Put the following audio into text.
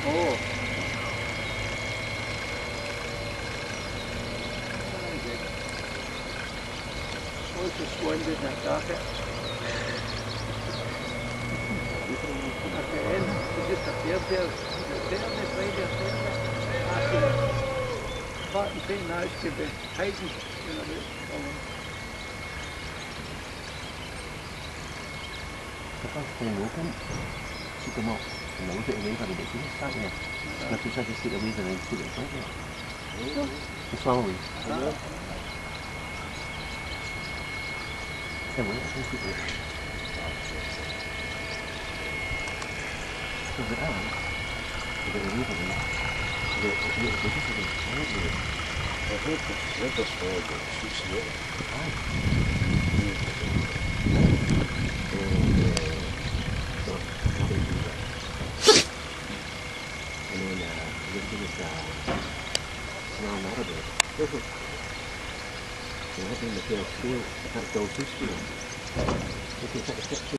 Oh. All verschwunden in der Sache. Aquel, das ist der Ferne, Freide, warten Sie hinaus, gebe Heiden, wenn er will. Quand on open, she come up and I look at the way, but I didn't see it start yet. But she said just take the waves and then put it in front of her. It's slowly. Hey, wait, I think people. So the arm, you get a wave of it. The just a bit. I heard das vorher, she's here. And then everything is around out of it. And I think the tail still, I can't go too still. You can take a step